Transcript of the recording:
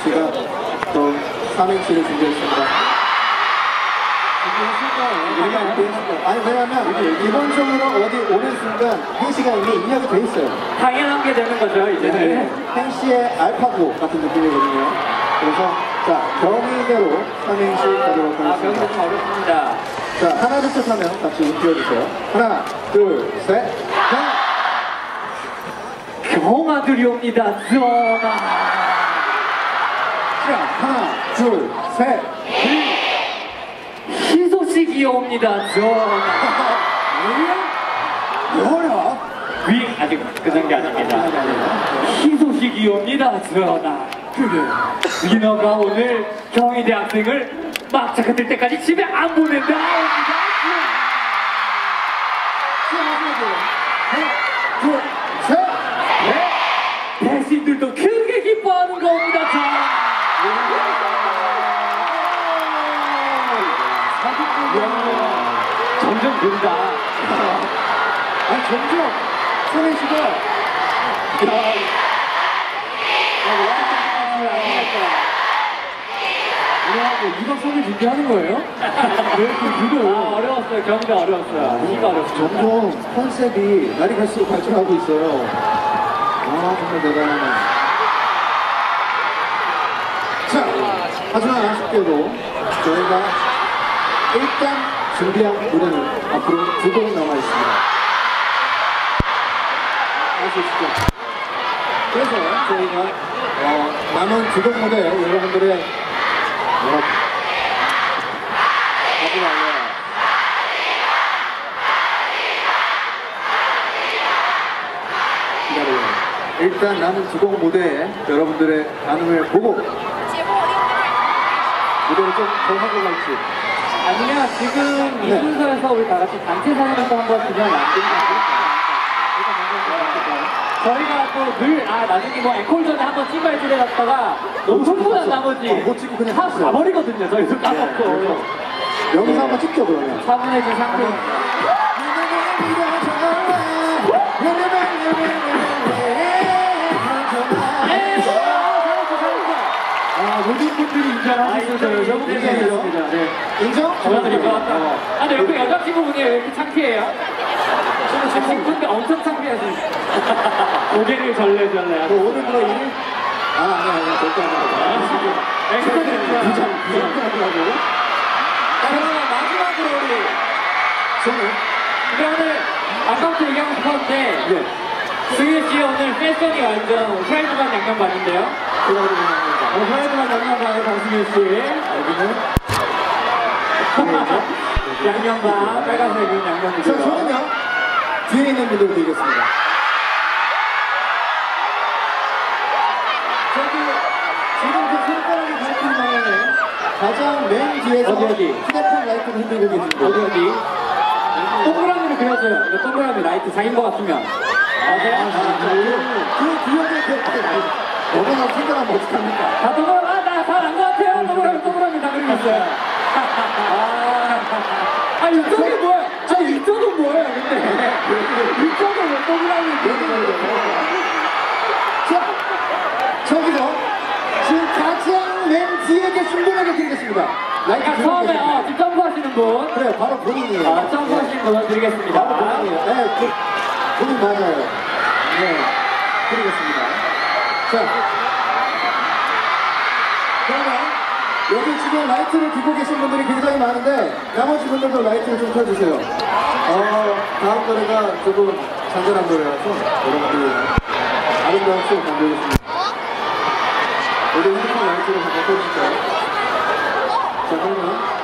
씨가 또 삼행시를 준비했습니다. 아니 왜냐면 기본적으로 어디 오는 순간 행시가 이미 입력이 돼 있어요. 당연한 게 되는 거죠 이제는. 행시의 알파고 같은 느낌이거든요. 그래서 자 경위대로 삼행시 가도록 아, 하겠습니다. 병도 좀 어렵습니다. 자 하나 둘 셋 하면 같이 띄워주세요. 하나 둘 셋. 경아들이 옵니다. 전하. 자 하나 둘 셋. 희소식이 옵니다. 전하. 뭐야? 윙 아직 끝난 게 아닙니다. 희소식이 옵니다. 전하. 그래. 민호가 오늘 경희대 학생을 막차 끝날 때까지 집에 안 보낸다. 옵니다. 하나 둘 셋. 네. 대신들도 크게 기뻐하는 겁니다. 점점 는다. 아니 점점 삼행시가 이거 소리 준비하는 거예요? 왜 이렇게 아, 어려웠어요. 경기가 어려웠어요. 이가 어려웠어요. 점점 컨셉이 날이 갈수록 발전하고 있어요. 아 정말 대단하네. 자 하지만 아쉽게도 저희가 일단 준비한 무대는 앞으로 2곡 남아 있습니다. 아시죠? 그래서 저희가 남은 2곡 무대 여러분들의 기다려요. 일단 남은 2곡 무대에 여러분들의 반응을 보고 무대를 좀 더 하고 갈지. 아니면 지금 이 네. 순서에서 우리 다 같이 단체 사진을 또 한번 그냥 남기는 저희가 또 늘 나중에 뭐 앵콜 전에 한번 찍어야 지내갔다가 너무 흥분한 나머지 못 찍고 그냥 다 했어요. 가버리거든요. 저희도 까먹고 여기서 한번 찍죠 그러면. 차분해진 상태. 모든 분들이 인정하시죠. 여러분들이 네. 인정? 감사드립니다. 근데 옆에 여자친구분이 왜 이렇게 창피해요? 저는 친구인데 엄청 창피하지. 고개를 절레절레. 오늘 들어 일이? 아니 절대 안 해요. 축하드립니다. 부장하고. 그러면 마지막으로 우리 저는 근데 오늘 아까부터 얘기하고 싶었는데 네. 승희 씨 오늘 패션이 완전 프라이드만 양념반인데요? 프라이드만 양념반의 강승희 씨 여기는 양념반 빨간색은 자 양념이고요. 저는요 뒤에 있는 분들 드리겠습니다. 저기 지금 그 손가락이 가리키는 방향에 가장 맨 뒤에서 어디? 휴대폰 라이트를 흔들고 계신 분. 어디? 동그라미를 그려줘요. 이거 동그라미 라이트 자인 것 같으면. 맞아요? 그 뒤에 너무나 생각하면 어떡합니까? 다 동그라미, 다안것 같아요. 동그라미 다 그리고 있어요. 이쪽이 뭐야? 이쪽은 뭐예요, 근데? 이쪽은 왜 동그라미 그리는 거예요? 자, 저기서 지금 가장 맨 뒤에 계신 분에게 드리겠습니다. 라이트 처음에 지금 점프하시는 분. 그래 바로 본인이에요. 점프하시는 분 드리겠습니다. 바로 본인이에요. 네, 본인 맞아요. 네, 드리겠습니다. 자, 그러면 여기 지금 라이트를 켜고 계신 분들이 굉장히 많은데 나머지 분들도 라이트를 좀 켜주세요. 다음 노래가 조금 잔잔한 노래라서 여러분들 아름다운 수업 감사드리겠습니다. 여기 핸드폰 라이트를 잠깐 켜주실까요? 자, 그러면